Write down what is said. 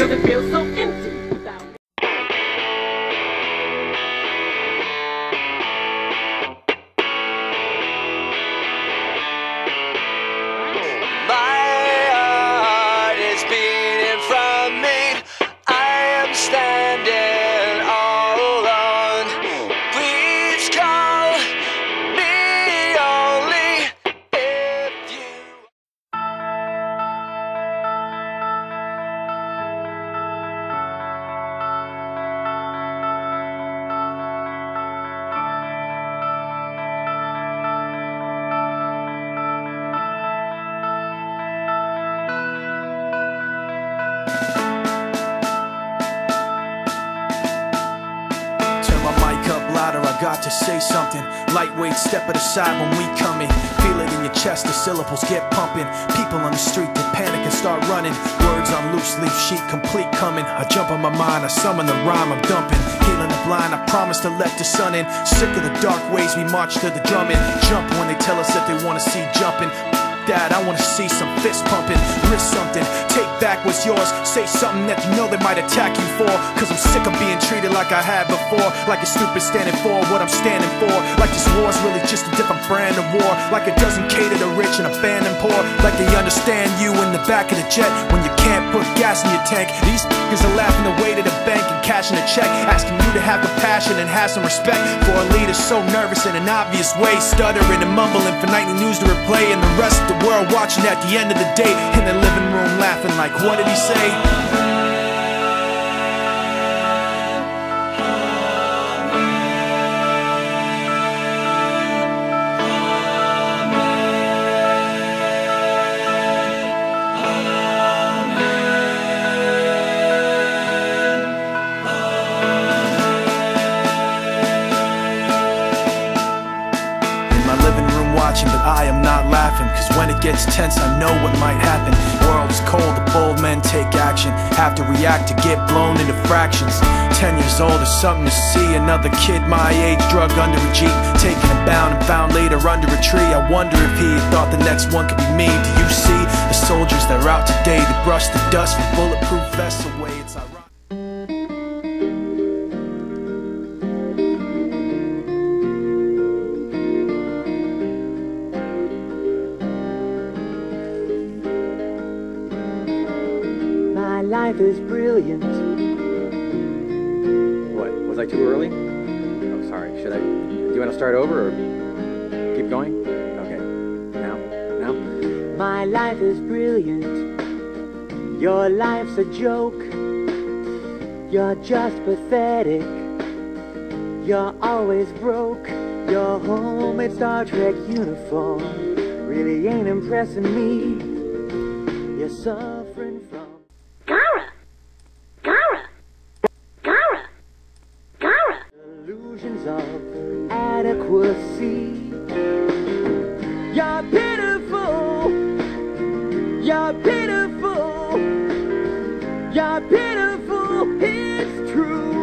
'cause it feels so empty without me. My heart is beating from me. I am standing all alone. Please call me only if you. Turn my mic up louder, I got to say something. Lightweight, step it aside when we come in. Feel it in your chest, the syllables get pumping. People on the street, they panic and start running. Words on loose leaf sheet, complete coming. I jump on my mind, I summon the rhyme, I'm dumping. Healing the blind, I promise to let the sun in. Sick of the dark ways, we march to the drumming. Jump when they tell us that they wanna see jumping. That I wanna see some fist pumping. Risk something, take back what's yours. Say something that you know they might attack you for. Cause I'm sick of being treated like I had before. Like a stupid standing for what I'm standing for. Like this war's really just a different brand of war. Like it doesn't cater to rich and abandon poor. Like they understand you in the back of the jet when you can't put gas in your tank. These f***ers are laughing away to the bank and cashing a check, asking you to have compassion and have some respect for a leader so nervous in an obvious way, stuttering and mumbling for nightly news to replay, and the rest of the world watching at the end of the day in the living room laughing like, what did he say? But I am not laughing, cause when it gets tense I know what might happen. World is cold, the bold men take action. Have to react to get blown into fractions. 10 years old is something to see. Another kid my age drug under a Jeep, taken and bound and found later under a tree. I wonder if he thought the next one could be me. Do you see the soldiers that are out today? They brush the dust from bulletproof vests away. It's ironic. Life is brilliant. What? Was I too early? Oh, sorry. Should I? Do you want to start over or keep going? Okay. Now? My life is brilliant. Your life's a joke. You're just pathetic. You're always broke. Your homemade Star Trek uniform really ain't impressing me. You're suffering from illusions of adequacy. You're pitiful. You're pitiful. You're pitiful. It's true.